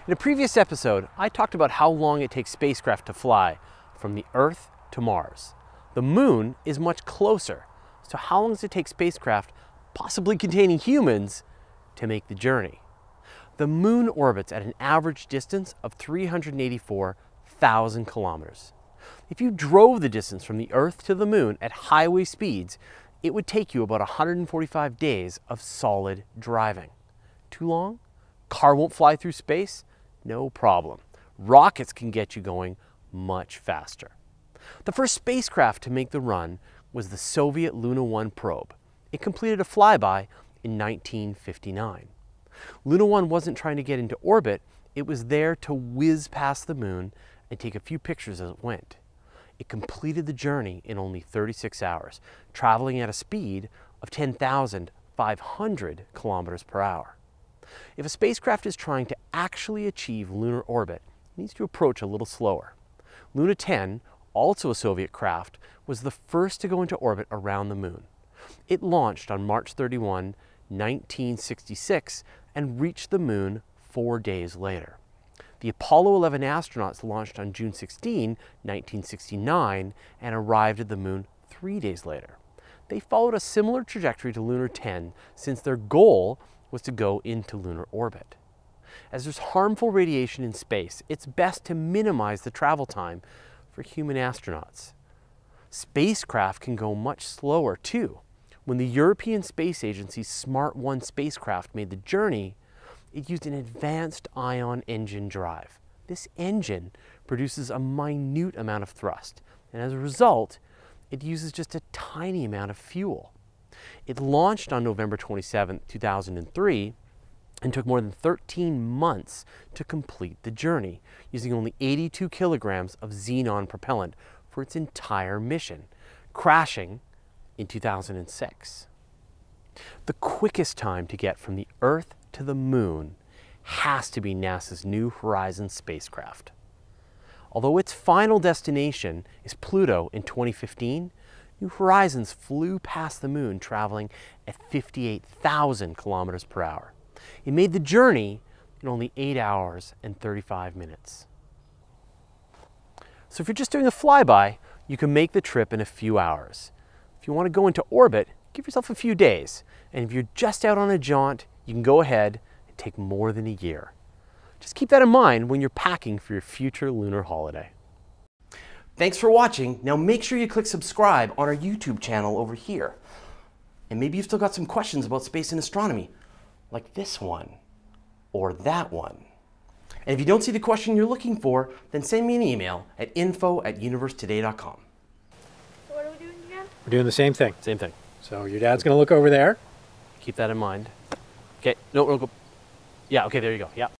In a previous episode, I talked about how long it takes spacecraft to fly from the Earth to Mars. The moon is much closer, so how long does it take spacecraft, possibly containing humans, to make the journey? The moon orbits at an average distance of 384,000 kilometers. If you drove the distance from the Earth to the moon at highway speeds, it would take you about 145 days of solid driving. Too long? Car won't fly through space? No problem. Rockets can get you going much faster. The first spacecraft to make the run was the Soviet Luna 1 probe. It completed a flyby in 1959. Luna 1 wasn't trying to get into orbit, it was there to whiz past the moon and take a few pictures as it went. It completed the journey in only 36 hours, traveling at a speed of 10,500 kilometers per hour. If a spacecraft is trying to actually achieve lunar orbit, it needs to approach a little slower. Luna 10, also a Soviet craft, was the first to go into orbit around the moon. It launched on March 31, 1966, and reached the moon 4 days later. The Apollo 11 astronauts launched on June 16, 1969, and arrived at the moon 3 days later. They followed a similar trajectory to Luna 10 since their goal was to go into lunar orbit. As there's harmful radiation in space, it's best to minimize the travel time for human astronauts. Spacecraft can go much slower too. When the European Space Agency's Smart 1 spacecraft made the journey, it used an advanced ion engine drive. This engine produces a minute amount of thrust, and as a result, it uses just a tiny amount of fuel. It launched on November 27, 2003, and took more than 13 months to complete the journey, using only 82 kilograms of xenon propellant for its entire mission, crashing in 2006. The quickest time to get from the Earth to the moon has to be NASA's New Horizons spacecraft. Although its final destination is Pluto in 2015, New Horizons flew past the moon traveling at 58,000 kilometers per hour. It made the journey in only 8 hours and 35 minutes. So if you're just doing a flyby, you can make the trip in a few hours. If you want to go into orbit, give yourself a few days. And if you're just out on a jaunt, you can go ahead and take more than a year. Just keep that in mind when you're packing for your future lunar holiday. Thanks for watching. Now make sure you click subscribe on our YouTube channel over here. And maybe you've still got some questions about space and astronomy, like this one or that one. And if you don't see the question you're looking for, then send me an email at info@universetoday.com. What are we doing again? We're doing the same thing. Same thing. So your dad's going to look over there. Keep that in mind. Okay, no, we'll go. Yeah, okay, there you go. Yeah.